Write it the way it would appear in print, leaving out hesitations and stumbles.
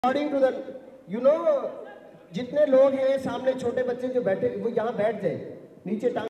according to the जितने लोग हैं सामने छोटे बच्चे जो बैठे वो यहाँ बैठ जाए नीचे टांग